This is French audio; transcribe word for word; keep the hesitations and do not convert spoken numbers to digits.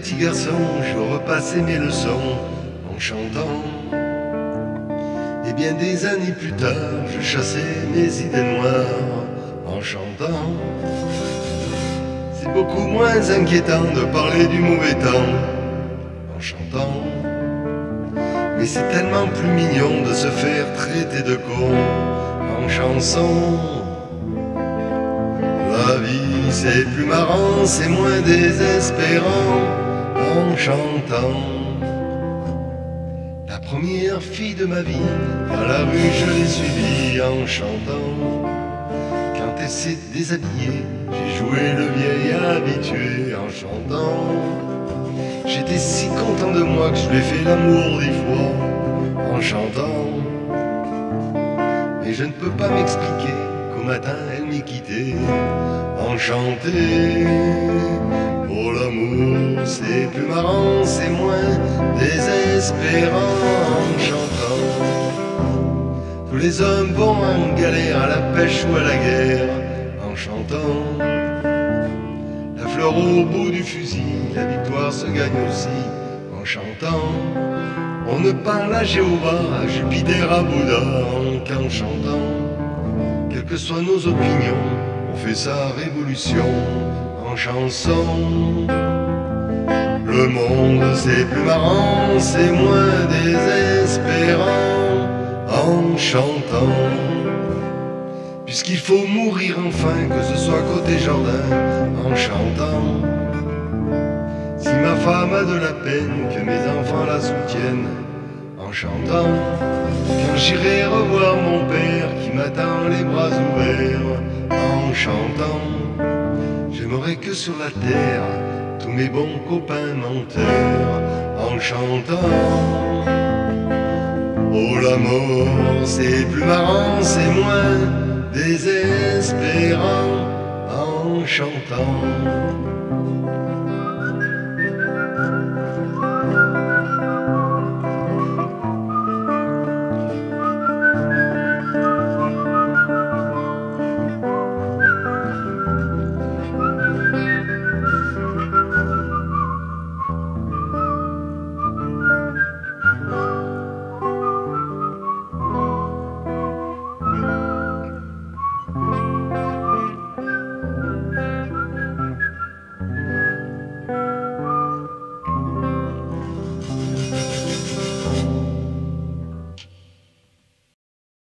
petit garçon, je repassais mes leçons en chantant. Et bien des années plus tard, je chassais mes idées noires en chantant. C'est beaucoup moins inquiétant de parler du mauvais temps en chantant. Mais c'est tellement plus mignon de se faire traiter de con en chanson. La vie c'est plus marrant, c'est moins désespérant en chantant. La première fille de ma vie, dans la rue je l'ai suivie en chantant. Quand elle s'est déshabillée, j'ai joué le vieil habitué en chantant. J'étais si content de moi que je lui ai fait l'amour dix fois en chantant. Mais je ne peux pas m'expliquer qu'au matin elle m'ait quitté enchanté. Oh l'amour c'est plus marrant, c'est moins désespérant en chantant. Tous les hommes vont en galère à la pêche ou à la guerre en chantant. La fleur au bout du fusil, la victoire se gagne aussi en chantant. On ne parle à Jéhovah, à Jupiter, à Bouddha qu'en chantant. Quelles que soient nos opinions, on fait sa révolution en chanson. Le monde c'est plus marrant, c'est moins désespérant en chantant. Puisqu'il faut mourir enfin, que ce soit côté jardin en chantant. Si ma femme a de la peine, que mes enfants la soutiennent en chantant. Quand j'irai revoir mon père qui m'attend les bras ouverts en chantant. J'aimerais que sur la terre tous mes bons copains m'enterrent en chantant. Oh la mort c'est plus marrant, c'est moins désespérant en chantant.